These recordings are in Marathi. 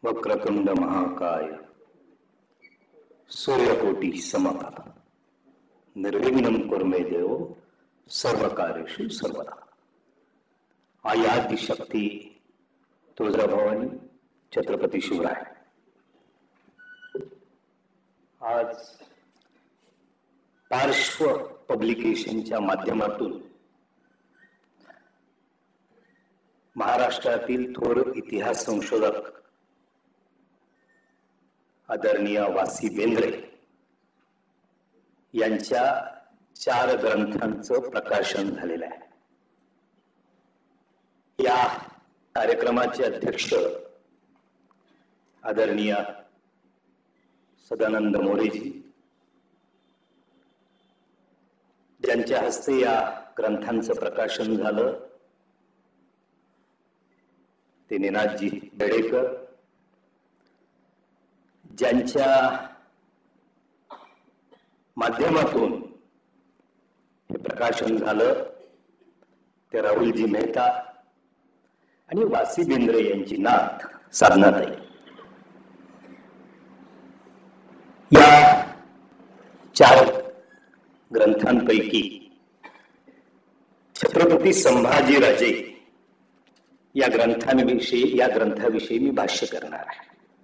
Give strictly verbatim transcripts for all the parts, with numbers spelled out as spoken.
वक्रतुंड महाकाय सूर्यकोटि समप्रभ निर्विघ्नं कुरु मे देव सर्वकार्येषु सर्वदा। आयाद्य शक्ती तुळजाभवानी छत्रपती शिवराय। आज पार्श्व पब्लिकेशनच्या माध्यमातून महाराष्ट्रातील थोर इतिहास संशोधक आदरणीय वासी बेंद्रे यांच्या चार ग्रंथांचं प्रकाशन झालेलं आहे। या कार्यक्रमाचे अध्यक्ष आदरणीय सदानंद मोरेजी, ज्यांच्या हस्ते या ग्रंथांचं प्रकाशन झालं ते निनादजी बेडेकर, ज्यांच्या माध्यमातून हे प्रकाशन झालं ते राहुलजी मेहता आणि वासी बेंद्रे यांची नात साधनाताई। या चार ग्रंथांपैकी छत्रपती संभाजीराजे या ग्रंथांविषयी या ग्रंथाविषयी मी भाष्य करणार आहे।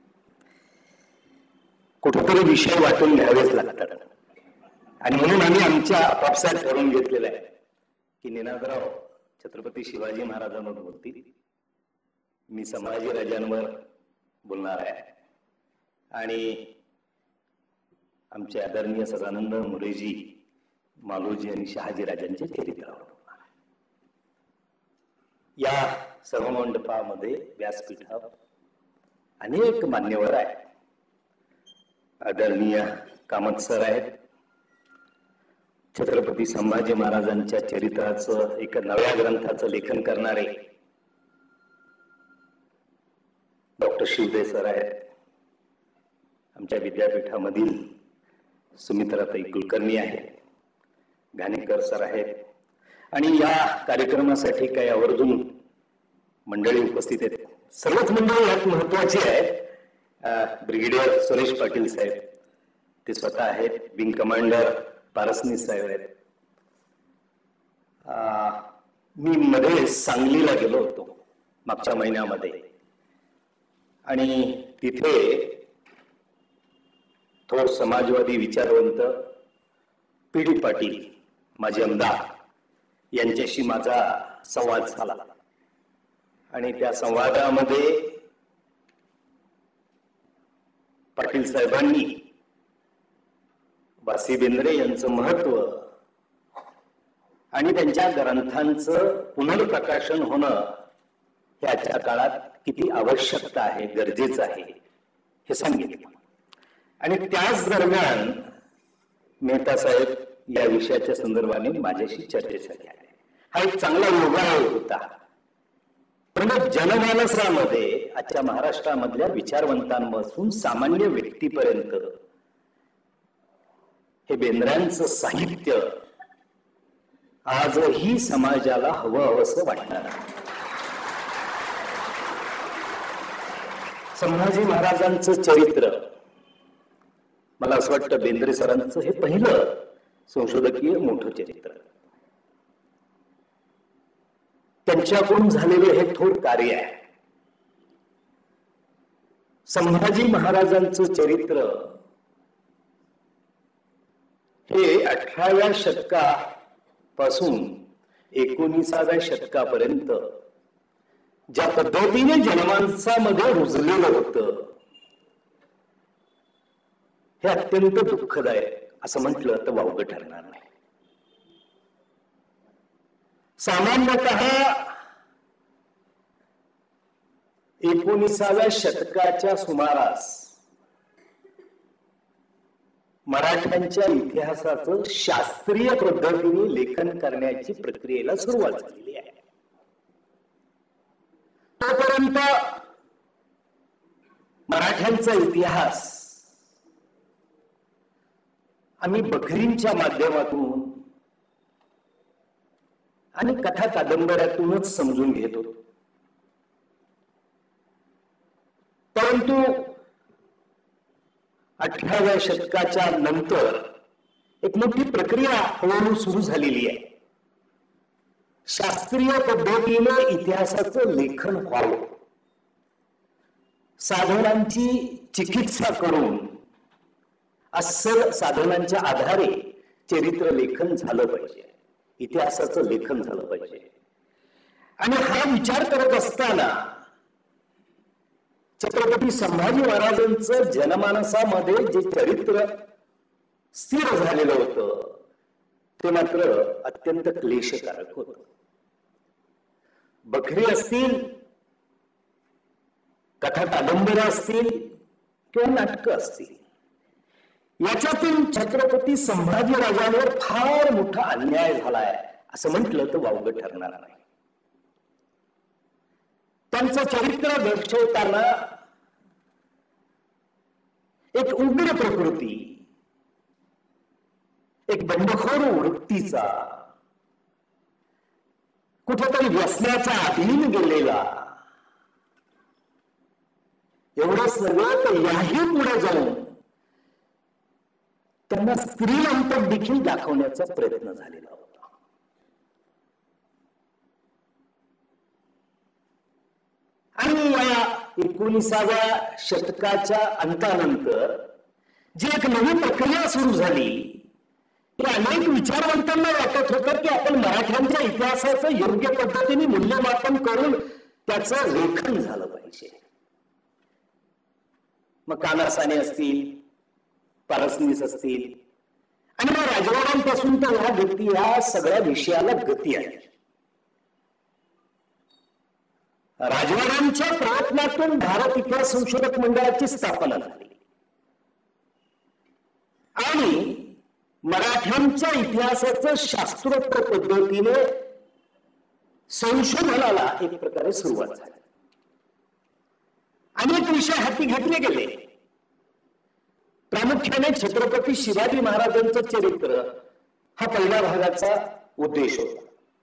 कुठेतरी विषय वाटून घ्यावेच लागतात आणि म्हणून आम्ही आमच्या आपापसात ठरवून घेतलेलं आहे की निनादराव छत्रपती शिवाजी महाराजांवर बोलतील, मी संभाजीराजांवर बोलणार आहे आणि आमचे आदरणीय सदानंद मोरेजी मालोजी आणि शहाजीराजांच्या चरित्रावर बोलणार आहे। या सभामंडपामध्ये व्यासपीठावर अनेक मान्यवर आहेत। आदरणीय कामत सर आहेत, छत्रपती संभाजी महाराजांच्या चरित्राचं एक नव्या ग्रंथाचं लेखन करणारे डॉक्टर शिवदे सर आहेत, आमच्या विद्यापीठामधील सुमित्राताई कुलकर्णी आहेत, घाणेकर सर आहेत आणि या कार्यक्रमासाठी काही आवर्जून मंडळी उपस्थित आहेत। सर्वच मंडळी यात महत्वाची आहेत। ब्रिगेडियर सुरेश पाटील साहेब ते स्वतः आहेत, विंग कमांडर पारसनी साहेब आहेत। मी मध्ये सांगलीला गेलो होतो मागच्या महिन्यामध्ये आणि तिथे थोर समाजवादी विचारवंत पी डी पाटील माजी आमदार यांच्याशी माझा संवाद झाला आणि त्या संवादामध्ये पाटील साहेबांनी वासी बेंद्रे यांचं महत्व आणि त्यांच्या ग्रंथांचं पुनर्प्रकाशन होणं हे आजच्या काळात किती आवश्यकता आहे, गरजेचं आहे हे सांगितलं आणि त्याच दरम्यान मेहता साहेब या विषयाच्या संदर्भाने माझ्याशी चर्चेसाठी आले। हा एक चांगला योगायोग होता, परंतु जनमानसामध्ये आजच्या महाराष्ट्रामधल्या विचारवंतांपासून सामान्य व्यक्तीपर्यंत हे बेंद्र्यांचं साहित्य आजही समाजाला हवं असं वाटणार आहे। संभाजी महाराजांचं चरित्र मला असं वाटतं बेंद्रे सरांचं हे पहिलं संशोधकीय मोठं चरित्र, त्यांच्याकडून झालेले हे थोर कार्य आहे। संभाजी महाराजांचं चरित्र हे अठराव्या शतकापासून एकोणीसाव्या शतकापर्यंत ज्या पद्धतीने जनमानसामध्ये रुजलेलं होतं हे अत्यंत दुःखदायक असं म्हटलं तर वावगं ठरणार नाही। सामान्यतः एकोणीसाव्या शतकाच्या सुमारास मराठ्यांच्या इतिहासाचं शास्त्रीय पद्धतीने लेखन करण्याची प्रक्रियेला सुरुवात झालेली आहे। तोपर्यंत मराठ्यांचा इतिहास आम्ही बखरींच्या माध्यमातून आणि कथा कादंबऱ्यातूनच समजून घेत होतो। परंतु अठराव्या शतकाच्या नंतर एक मोठी प्रक्रिया हळूहळू सुरू झालेली आहे. शास्त्रीय पद्धतीने इतिहासाचं लेखन व्हावं, साधनांची चिकित्सा करून अस्सल साधनांच्या आधारे चरित्र लेखन झालं पाहिजे, इतिहासाचं लेखन झालं पाहिजे. आणि हा विचार करत असताना छत्रपती संभाजी महाराजांचं जनमानसामध्ये जे चरित्र स्थिर झालेलं होतं ते मात्र अत्यंत क्लेशकारक होतं. बखरी असतील, कथा कादंबऱ्या असतील किंवा नाटकं असतील, याच्यातून छत्रपती संभाजी राजांवर फार मोठा अन्याय झालाय असं म्हटलं तर वावगं ठरणार नाही. त्यांचं चरित्र दर्शवताना एक उग्र प्रकृती, एक बंडखोर वृत्तीचा, कुठेतरी व्यसनाचा अधीन गेलेला, एवढंच नव्हे तर याही पुढे जाऊन त्यांना स्त्रीलंपट देखील दाखवण्याचा प्रयत्न झालेला होता. आणि या एकोणीसाव्या शतकाच्या अंतानंतर जी एक नवी प्रक्रिया सुरू झाली, की अनेक विचारवंतांना वाटत होतं की आपण मराठ्यांच्या इतिहासाचं योग्य पद्धतीने मूल्यमापन करून त्याचं लेखन झालं पाहिजे. मग कानासाने असतील, पारसनीस असतील, आणि मग राजवाड्यांपासून तर ह्या गती, ह्या सगळ्या विषयाला गती आहे. राजवाड्यांच्या प्रयत्नातून भारत इतिहास संशोधक मंडळाची स्थापना झाली आणि मराठ्यांच्या इतिहासाचं शास्त्रोक्त पद्धतीने संशोधनाला एक प्रकारे सुरुवात झाली. अनेक विषय हाती घेतले गेले. प्रामुख्याने छत्रपती शिवाजी महाराजांचं चरित्र हा पहिल्या भागाचा उद्देश होता.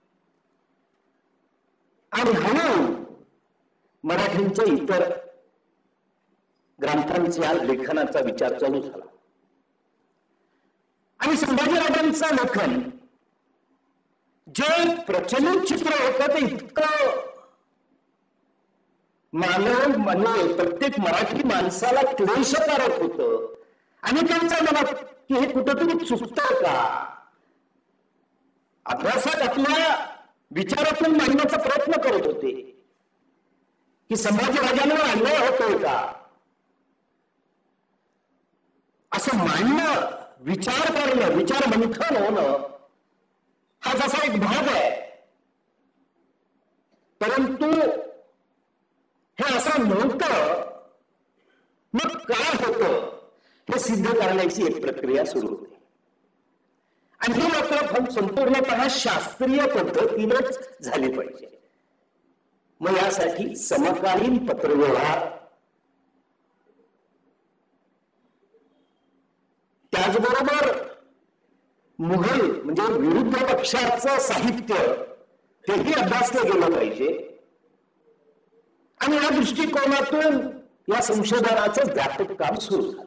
आणि हळूहळू मराठींच्या इतर ग्रंथांच्या लेखनाचा विचार चालू झाला. आणि संभाजीराजांचं लेखन जे प्रचलित चित्र होतं ते इतकं मानव म्हणजे प्रत्येक मराठी माणसाला क्लेशकारक होतं. आणि त्यांच्या मनात की हे कुठंतरी चुकतं का, अभ्यासात आपल्या विचारातून मांडण्याचा प्रयत्न करत होते की संभाजीराजांवर अन्याय होतोय का, असं मांडणं, विचार करणं, विचार मंथन होणं हा जसा एक भाग आहे. परंतु हे असं नव्हतं, मग काय होतं हे सिद्ध करण्याची एक प्रक्रिया सुरू होती. आणि ही मात्र संपूर्णपणे शास्त्रीय पद्धतीनेच झाली पाहिजे. मग यासाठी समकालीन पत्रव्यवहार, त्याचबरोबर मुघल म्हणजे विरुद्ध पक्षाचं साहित्य तेही अभ्यासलं गेलं पाहिजे. आणि या दृष्टिकोनातून या संशोधनाचं व्यापक काम सुरू झालं.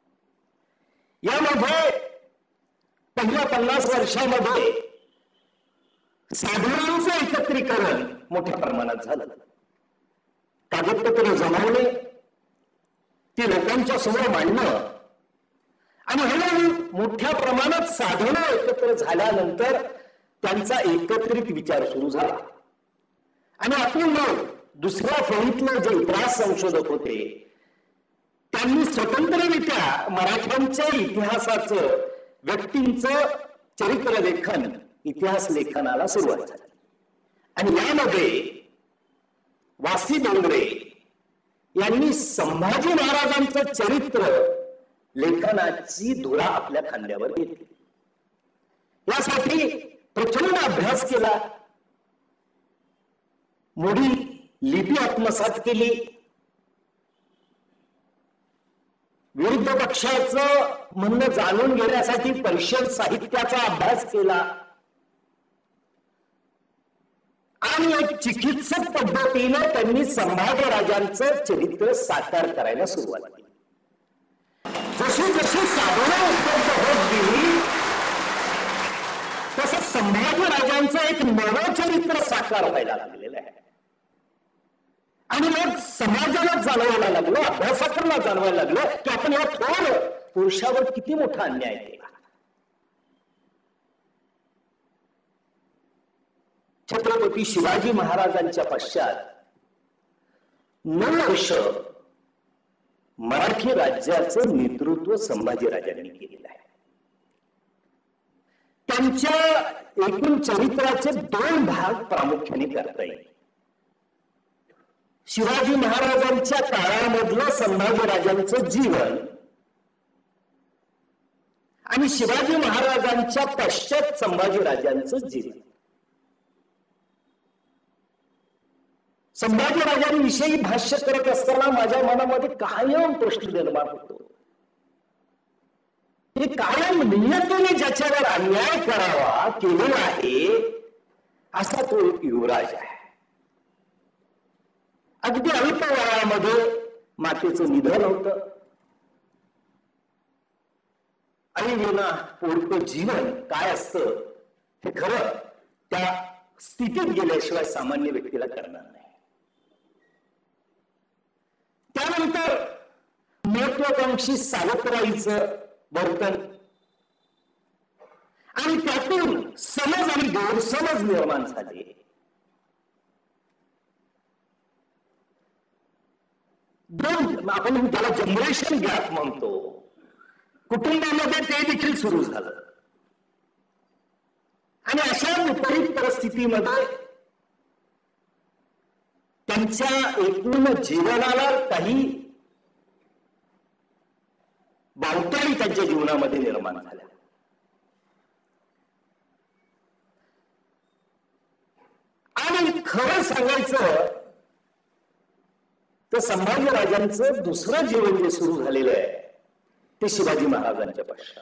यामध्ये पहिल्या पन्नास वर्षामध्ये साधनांचं एकत्रीकरण मोठ्या प्रमाणात झालं. कागदपत्र जमवणे, ती लोकांच्या समोर मांडणं, आणि हळूहळू मोठ्या प्रमाणात साधनं एकत्र झाल्यानंतर त्यांचा एकत्रित विचार सुरू झाला. आणि आपण मग दुसऱ्या फळीतले जे इतिहास संशोधक होते त्यांनी स्वतंत्ररित्या मराठ्यांच्या इतिहासाचं, व्यक्तींचं चरित्र लेखन, इतिहास लेखनाला सुरुवात झाली. आणि यामध्ये वासी डोंगरे यांनी संभाजी महाराजांचं चरित्र लेखनाची धुरा आपल्या खांद्यावर घेतली. यासाठी प्रचंड अभ्यास केला, मोठी लिपी आत्मसात केली, विरुद्ध पक्षाचं म्हणणं जाणून घेण्यासाठी परिषद साहित्याचा अभ्यास केला. आणि एक चिकित्सक पद्धतीने त्यांनी संभाजीराजांचं चरित्र साकार करायला सुरुवात केली. जशी जशी साधनं उपलब्ध होत गेली तसं संभाजीराजांचं एक नवं चरित्र साकार व्हायला लागलेलं आहे. आणि मग समाजाला जाणवायला लागलं, अभ्यासकांना जाणवायला लागलं की आपण या थोर पुरुषावर किती मोठा अन्याय केला. छत्रपती शिवाजी महाराजांच्या पश्चात नऊ वर्ष मराठी राज्याचं नेतृत्व संभाजीराजांनी केलेलं आहे. त्यांच्या एकूण चरित्राचे दोन भाग प्रामुख्याने करता येईल. शिवाजी महाराजांच्या काळामधलं संभाजीराजांचं जीवन आणि शिवाजी महाराजांच्या पश्चात संभाजीराजांचं जीवन. संभाजीराजांविषयी भाष्य करत असताना माझ्या मनामध्ये कायम प्रश्न निर्माण होतो. हे कायम नियतीने ज्याच्यावर अन्याय करावा केलेला आहे असा तो एक युवराज आहे. अगदी अल्प वयामध्ये मातेचं निधन होतं. आईविना पोरकं जीवन काय असतं हे खरं त्या स्थितीत गेल्याशिवाय सामान्य व्यक्तीला करणार नाही. त्यानंतर महत्वाकांक्षी सावत्राईचं वर्तन आणि त्यातून समज आणि गैरसमज निर्माण झाले. दोन आपण त्याला जनरेशन गॅप म्हणतो, कुटुंबामध्ये ते देखील सुरू झालं. आणि अशा विपरीत परिस्थितीमध्ये त्यांच्या एकूण जीवनाला काही बावटाळी त्यांच्या जीवनामध्ये निर्माण झाल्या. आणि खरं सांगायचं तर संभाजीराजांचं दुसरं जीवन जे सुरू झालेलं आहे ते शिवाजी महाराजांच्या पश्चात.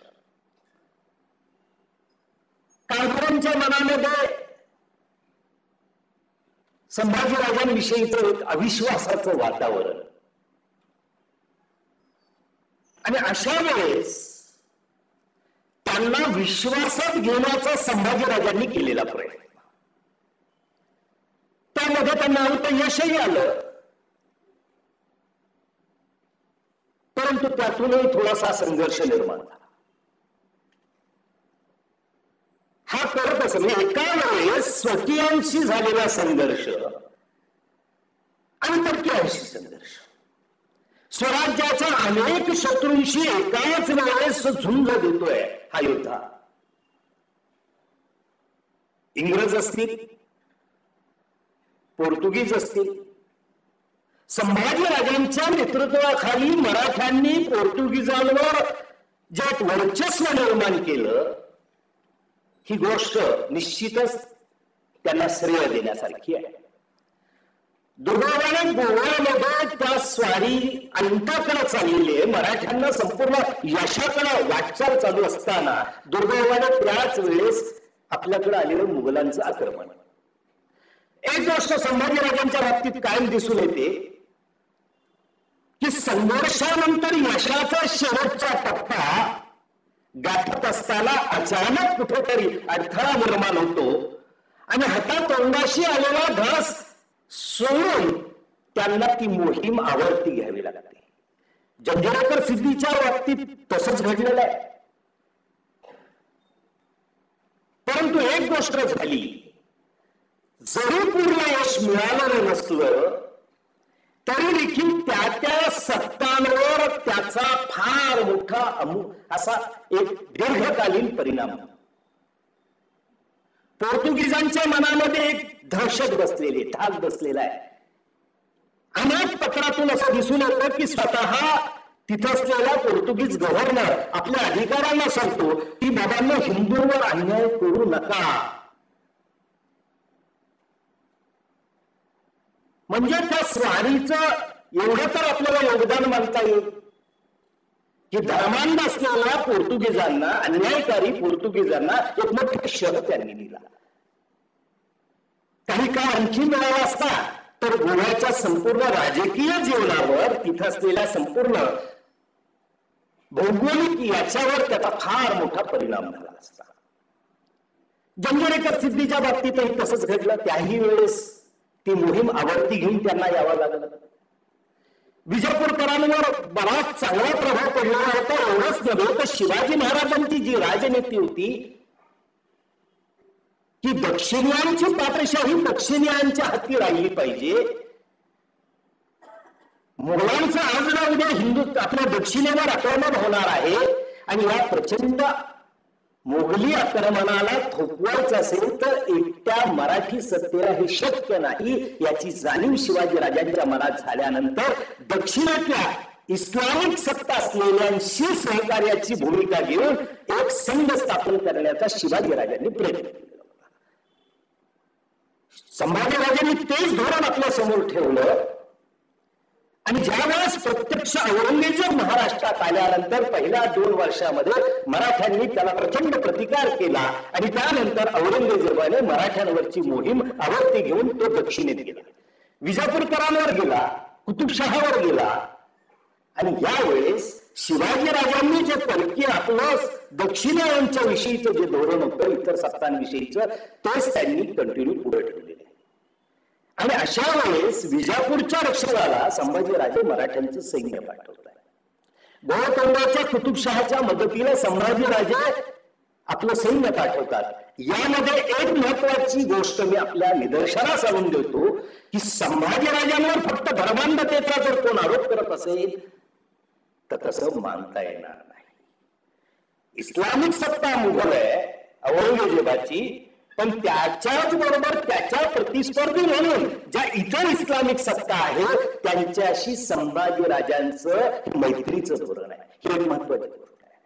कारभारांच्या मनामध्ये संभाजीराजांविषयीचं एक अविश्वासाचं वातावरण. आणि अशा वेळेस त्यांना विश्वासात घेण्याचा संभाजीराजांनी केलेला प्रयत्न, त्यामध्ये त्यांना अल्प यशही आलं. परंतु त्यातूनही थोडासा संघर्ष निर्माण झाला. हा करत असं म्हणजे एका वेळेस स्वकीयांशी झालेला संघर्ष आणि परकीयांशी संघर्ष, स्वराज्याच्या अनेक शत्रूंशी एकाच वेळेस झुंज देतोय हा योद्धा. इंग्रज असतील, पोर्तुगीज असतील, संभाजीराजांच्या नेतृत्वाखाली मराठ्यांनी पोर्तुगीजांवर जे वर्चस्व निर्माण केलं ही गोष्ट निश्चितच त्यांना श्रेय देण्यासारखी आहे. दुर्दैवाने गोव्यामध्ये त्या स्वारी अंताकडे चाललेली आहे. मराठ्यांना संपूर्ण यशाकडे वाटचाल चालू असताना दुर्दैवाने त्याच वेळेस आपल्याकडे आलेलं मुघलांचं आक्रमण. एक गोष्ट संभाजीराजांच्या बाबतीत कायम दिसून येते की संघर्षानंतर यशाचा शेवटचा टप्पा गाठत असताना अचानक कुठेतरी अडथळा निर्माण होतो आणि हातातोंडाशी आलेला घास सोडून त्यांना ती मोहीम आवर्ती घ्यावी लागते. जंजिराकर सिद्धीच्या बाबतीत तसंच घडलेलं आहे. परंतु एक गोष्ट झाली, जरी पूर्ण यश मिळालं नसलं तरी देखील त्या त्या सत्तांवर त्याचा फार मोठा अमु असा एक दीर्घकालीन परिणाम. पोर्तुगीजांच्या मनामध्ये एक दहशत बसलेली, धाक बसलेला आहे. अनेक पत्रातून असं दिसून येतं की स्वतः तिथं असलेला पोर्तुगीज गव्हर्नर आपल्या अधिकाऱ्यांना सांगतो की बाबांना हिंदूंवर अन्याय करू नका. म्हणजे त्या स्वारीचं एवढं तर आपल्याला योगदान मानता येईल की धर्मांध असलेल्या पोर्तुगीजांना, अन्यायकारी पोर्तुगीजांना एक मोठा शह त्यांनी दिला. काही काळ आणखी मिळाला असता तर गोव्याच्या संपूर्ण राजकीय जीवनावर, तिथं असलेल्या संपूर्ण भौगोलिक याच्यावर त्याचा फार मोठा परिणाम झाला असता. जंजोरेकर सिद्धीच्या बाबतीतही तसंच घडलं. त्याही वेळेस ती मोहीम आवर्ती घेऊन त्यांना यावं लागलं. विजापूरकरांवर बराच चांगला प्रभाव पडला होता. एवढंच नव्हे तर शिवाजी महाराजांची जी राजनीती होती की दक्षिणीयांची पात्रशाही दक्षिणीयांच्या हाती राहिली पाहिजे, मुघलांचं आज ना उद्या हिंदू आपल्या दक्षिणेवर आक्रमण होणार आहे आणि या प्रचंड मोगली आक्रमणाला थोपवायचं असेल तर एकट्या मराठी सत्तेला हे शक्य नाही याची जाणीव शिवाजी राजांच्या मनात झाल्यानंतर दक्षिणेतल्या इस्लामिक सत्ता असलेल्यांशी सहकार्याची भूमिका घेऊन एक संघ स्थापन करण्याचा शिवाजी राजांनी प्रयत्न केला. संभाजी राजांनी तेच धोरण आपल्या समोर ठेवलं आणि ज्यावेळेस प्रत्यक्ष औरंगजेब महाराष्ट्रात आल्यानंतर पहिल्या दोन वर्षामध्ये मराठ्यांनी त्याला प्रचंड प्रतिकार केला आणि त्यानंतर औरंगजेबाने मराठ्यांवरची मोहीम आवर्ती घेऊन तो दक्षिणेत गेला, विजापूरकरांवर गेला, कुतुबशहावर गेला. आणि यावेळेस शिवाजी राजांनी जे परकीय आपलं दक्षिणेयांच्या विषयीचं जे धोरण होतं इतर सत्तांविषयीचं तेच त्यांनी कंटिन्यू पुढे ठेवलेलं आहे. आणि अशा वेळेस विजापूरच्या रक्षणाला संभाजीराजे मराठ्यांचं सैन्य पाठवत आहे. गोळकोंडाच्या कुतुबशहाच्या मदतीला संभाजीराजे आपलं सैन्य पाठवतात. यामध्ये एक महत्वाची गोष्ट मी आपल्या निदर्शनास आणून देतो की संभाजीराजांवर फक्त धर्मांधतेचा जर कोण आरोप करत असेल तर तसं मानता येणार नाही. इस्लामिक सत्ता मुघल आहे औरंगजेबाची, पण त्याच्याच बरोबर त्याच्या प्रतिस्पर्धी म्हणून ज्या इतर इस्लामिक सत्ता आहेत त्यांच्याशी संभाजी राजांचं मैत्रीचं धोरण आहे. ही एक महत्वाची गोष्ट आहे.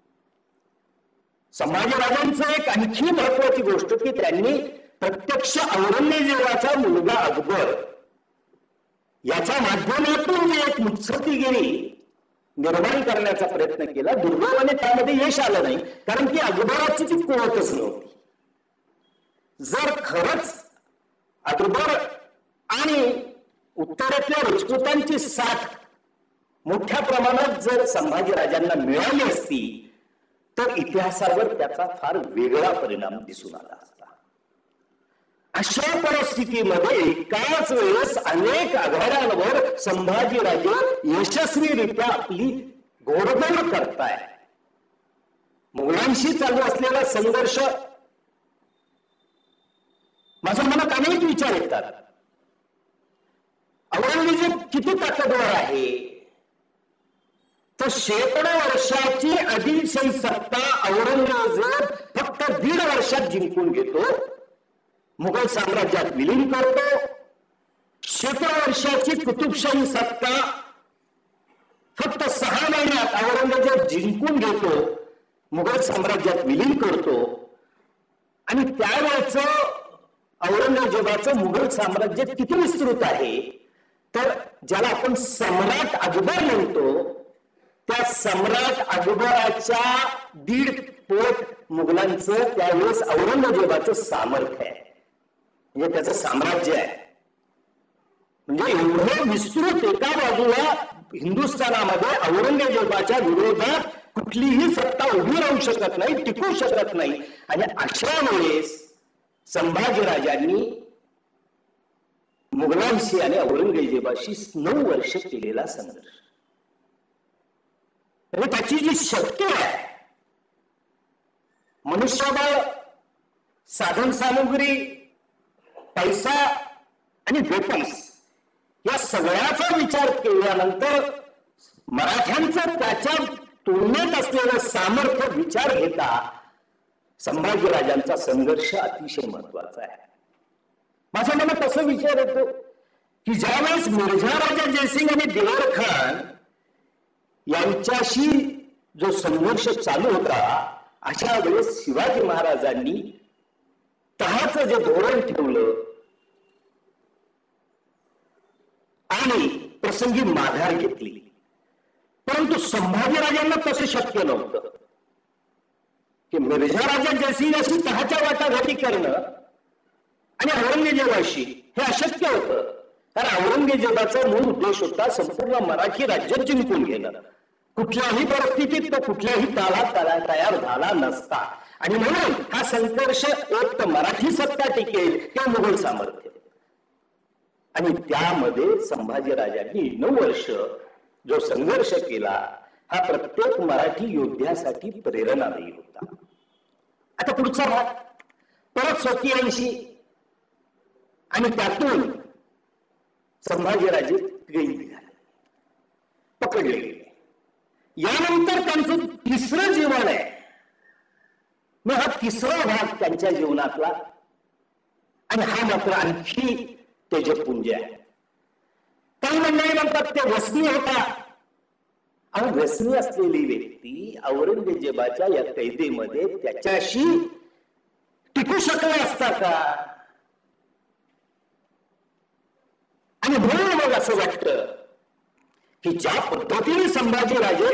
संभाजी राजांचं एक आणखी महत्वाची गोष्ट की त्यांनी प्रत्यक्ष औरंगजेबाचा मुलगा अकबर याच्या माध्यमातून एक मुत्सद्दीगिरी निर्माण करण्याचा प्रयत्न केला. दुर्दैवाने त्यामध्ये यश आलं नाही, कारण की अकबराची ती कुवतच नव्हती. जर खरंच अकबर आणि उत्तरेतल्या राजपुतांची साथ मोठ्या प्रमाणात जर संभाजी राजांना मिळाली असती तर इतिहासावर त्याचा फार वेगळा परिणाम दिसून आला असता. अशा परिस्थितीमध्ये एकाच वेळेस अनेक आघाड्यांवर संभाजीराजे यशस्वीरित्या आपली घोडदौड करताय. मुघलांशी चालू असलेला संघर्ष, माझ्या मनात अनेक विचार येतात. औरंगजेब किती ताकदवर आहे तर शेकडो वर्षाची आदिलशाही सत्ता औरंगजेब फक्त दीड वर्षात जिंकून घेतो, मुघल साम्राज्यात विलीन करतो. शेकडो वर्षाची कुतुबशाही सत्ता फक्त सहा महिन्यात औरंगजेब जिंकून घेतो, मुघल साम्राज्यात विलीन करतो. आणि त्यावेळेचं औरंगजेबाचं मुघल साम्राज्य किती विस्तृत आहे तर ज्याला आपण सम्राट अकबर म्हणतो त्या सम्राट अकबराच्या दीड पोट मुघलांचं त्यावेळेस औरंगजेबाचं सामर्थ्य आहे, म्हणजे त्याचं साम्राज्य आहे. म्हणजे एवढं विस्तृत एका बाजूला हिंदुस्थानामध्ये औरंगजेबाच्या विरोधात कुठलीही सत्ता उभी राहू शकत नाही, टिकू शकत नाही. आणि अशा वेळेस संभाजीराजांनी मुघलांशी आणि औरंगजेबाशी नऊ वर्ष केलेला संघर्ष, त्याची जी शक्ती आहे, मनुष्यबळ, साधन सामुग्री, पैसा आणि वेपन्स या सगळ्याचा विचार केल्यानंतर मराठ्यांचं त्याच्या तुलनेत असलेलं सामर्थ्य विचार घेता संभाजीराजांचा संघर्ष अतिशय महत्वाचा आहे. माझ्या मनात असं विचार येतो की ज्यावेळेस मिर्झा राजा जयसिंग आणि दिवार खान यांच्याशी जो संघर्ष चालू होता अशा वेळेस शिवाजी महाराजांनी तहाचं जे धोरण ठेवलं आणि प्रसंगी माघार घेतली, परंतु संभाजीराजांना तसं शक्य नव्हतं की मिर्झा राजा जयसिंग अशी तहाच्या वाटाघाटी करणं आणि औरंगजेबाशी हे अशक्य होतं, कारण औरंगजेबाचा मूळ उद्देश होता संपूर्ण मराठी राज्य जिंकून घेणं. कुठल्याही परिस्थितीत तो कुठल्याही काळात तयार झाला नसता. आणि म्हणून हा संघर्ष एक तर मराठी सत्ता टिकेल किंवा मुघल सामर्थ्य. आणि त्यामध्ये संभाजीराजांनी नऊ वर्ष जो संघर्ष केला हा प्रत्येक मराठी योद्ध्यासाठी प्रेरणादायी होता. आता पुढचा भाग परत स्वकीयांशी आणि त्यातून संभाजीराजे कैद झाले, पकडले गेले. यानंतर त्यांचं तिसरं जीवन आहे. मग हा तिसरा भाग त्यांच्या जीवनातला आणि हा मात्र आणखी तेजपुंज आहे. काही मंडळी म्हणतात ते व्यसनी होता. आणि व्यसनी असलेली व्यक्ती औरंगजेबाच्या या कैदेमध्ये त्याच्याशी टिकू शकले असता का? आणि म्हणून मग असं वाटतं की ज्या पद्धतीने संभाजीराजे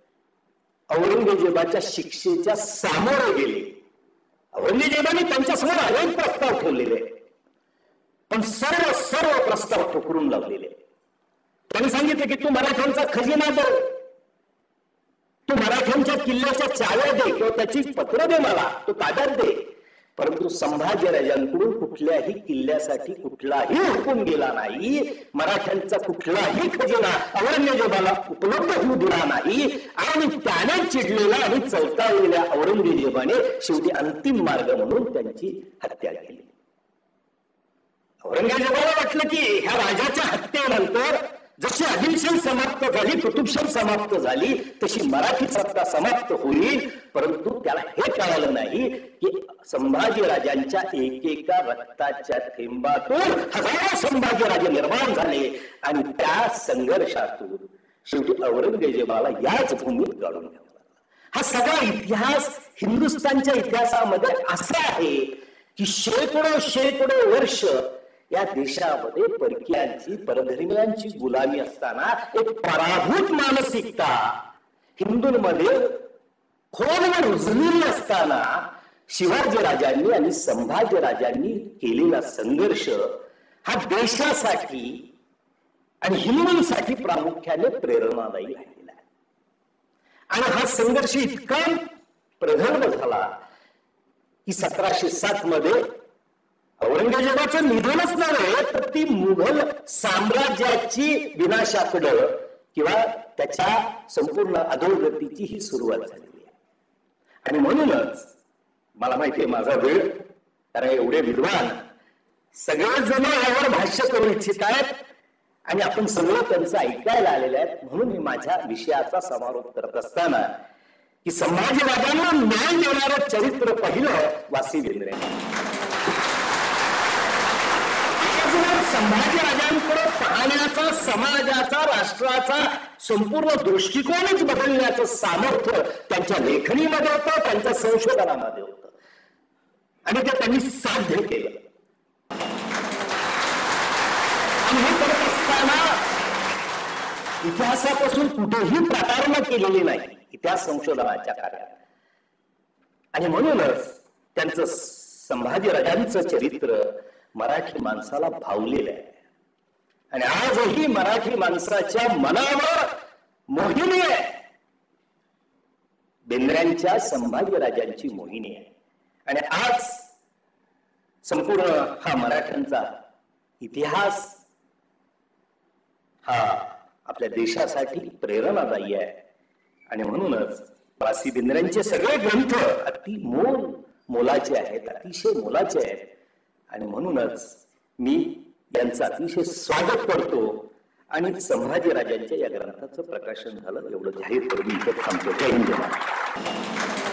औरंगजेबाच्या शिक्षेच्या सामोरे गेले, औरंगजेबाने त्यांच्या समोर अनेक प्रस्ताव ठेवलेले, पण सर्व सर्व प्रस्ताव ठोकरून लावलेले. त्यांनी सांगितले की तू मराठ्यांचा खजिना दे, तू मराठ्यांच्या किल्ल्याच्या चाव्या दे किंवा त्याची पत्र दे मला, तू ताब्यात दे. परंतु संभाजीराजांकडून कुठल्याही किल्ल्यासाठी कुठलाही हुकूम गेला नाही. मराठ्यांचा कुठलाही खजिना औरंगजेबाला उपलब्ध होऊ दिला नाही. आणि त्याने चिडलेला आणि चौताळलेल्या औरंगजेबाने शेवटी अंतिम मार्ग म्हणून त्यांची हत्या केली. औरंगजेबाला वाटलं की ह्या राजाच्या हत्येनंतर जशी आदिलशाही समाप्त झाली, कुतुबशाही समाप्त झाली, तशी मराठी सत्ता समाप्त होईल. परंतु त्याला हे कळालं नाही की संभाजीराजांच्या एकेका रक्ताच्या थेंबातून हजारो संभाजीराजे निर्माण झाले. आणि त्या संघर्षातून शेवटी औरंगजेबाला याच भूमीत गाडून घ्यावा लागला. हा सगळा इतिहास हिंदुस्थानच्या इतिहासामध्ये असा आहे की शेकडो शेकडो वर्ष या देशामध्ये परकीयांची, परधर्मियांची गुलामी असताना एक पराभूत मानसिकता हिंदूंमध्ये खोलवर रुजलेली असताना शिवाजी राजांनी आणि संभाजी राजांनी केलेला संघर्ष हा देशासाठी आणि हिंदूंसाठी प्रामुख्याने प्रेरणादायी राहिलेला आहे. आणि हा संघर्ष इतका प्रगल्भ झाला की सतराशे सात मध्ये औरंगजेबाचं निधनच नव्हे तर ती मुघल साम्राज्याची विनाशाकडं किंवा त्याच्या संपूर्ण अधोगतीची ही सुरुवात झालेली आहे. आणि म्हणूनच मला माहितीये माझा वेळ, कारण एवढे विद्वान सगळे जण यावर भाष्य करू इच्छित आहेत आणि आपण सगळं त्यांचं ऐकायला आलेले आहेत. म्हणून मी माझ्या विषयाचा समारोप करत असताना की संभाजीराजांना न्याय देणारं चरित्र पहिलं वासी बेंद्रे. संभाजीराजांकडे पाहण्याचा, समाजाचा, राष्ट्राचा संपूर्ण दृष्टिकोनच बदलण्याचं सामर्थ्य त्यांच्या लेखणीमध्ये होतं, त्यांच्या संशोधनामध्ये होतं. आणि ते त्यांनी साध्य केलं. आणि हे करत असताना इतिहासापासून कुठेही प्रतारणा केलेली नाही इतिहास संशोधनाच्या कार्यात. आणि म्हणूनच त्यांचं संभाजीराजांचं चरित्र मराठी माणसाला भावलेलं आहे. आणि आजही मराठी माणसाच्या मनावर मोहिनी आहे. बेंद्र्यांच्या संभाजीराजांची मोहिनी आहे. आणि आज संपूर्ण हा मराठ्यांचा इतिहास हा आपल्या देशासाठी प्रेरणादायी आहे. आणि म्हणूनच वासी बेंद्र्यांचे सगळे ग्रंथ अति मोल मोलाचे आहेत, अतिशय मोलाचे आहेत. आणि म्हणूनच मी यांचं अतिशय स्वागत करतो. आणि संभाजीराजांच्या या ग्रंथाचं प्रकाशन झालं एवढं जाहीर करून इथं थांबतो. जय हिंद.